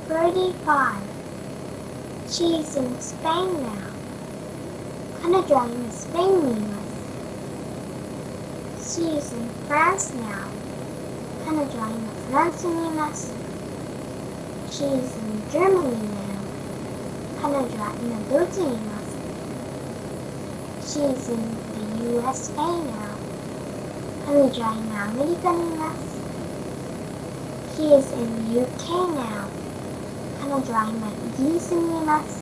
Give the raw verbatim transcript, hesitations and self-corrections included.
thirty-five. She is in Spain now.彼女は今スペインにいます。She is in France now. 彼女は今フランスにいます。She is in Germany now. 彼女は今ドイツにいます。She is in the U S A now. 彼女は今アメリカにいます。She is in the U K now. 彼女は今イギリスにいます。